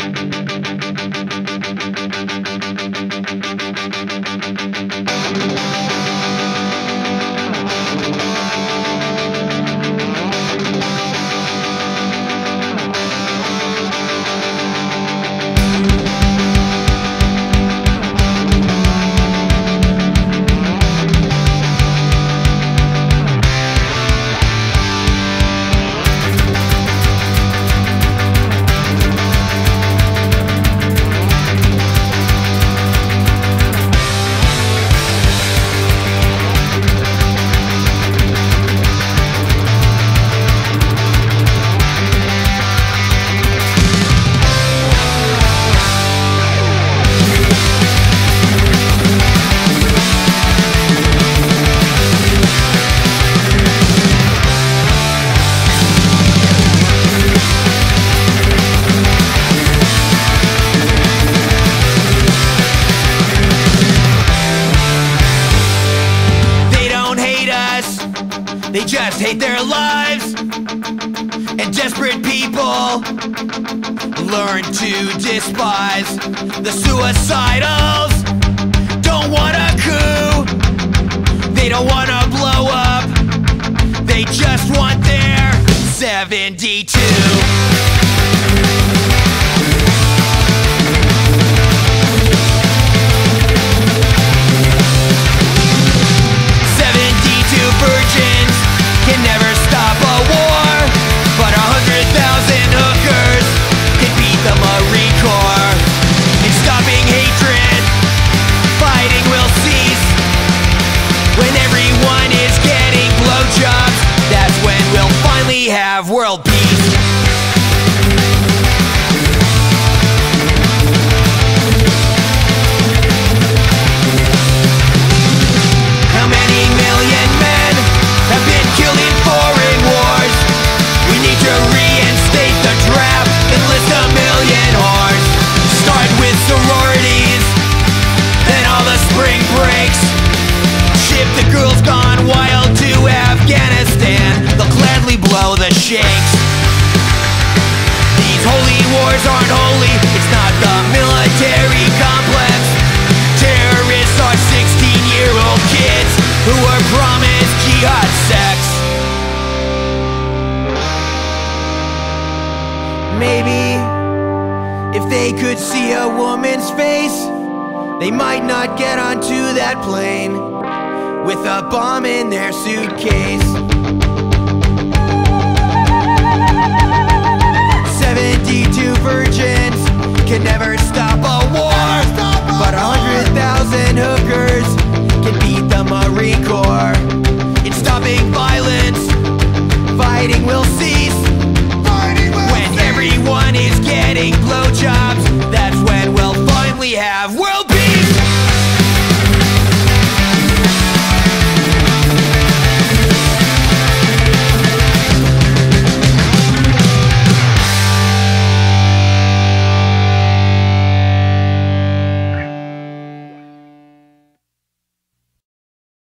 They just hate their lives, and desperate people learn to despise the suicidals. Don't want a coup, they don't want to blow up, they just want their 72. Virgins can never stop a war, but 100,000 hookers can beat the Marine Corps. In stopping hatred, fighting will cease. When everyone is getting blowjobs, that's when we'll finally have world peace. How many million men have been killed in foreign wars? We need to reinstate the draft, enlist 1 million whores. Start with sororities, then all the spring breaks. Ship the girls gone wild to Afghanistan, they'll gladly blow the sheikhs. These holy wars aren't holy, it's not the military complex. Terrorists are 16-year-old kids who were promised jihad sex. Maybe if they could see a woman's face, they might not get onto that plane with a bomb in their suitcase. 72 virgins can never stop a war, but 100,000 hookers can beat the Marine Corps. In stopping violence, fighting will cease. When everyone is getting blowjobs, that's when we'll finally have world peace.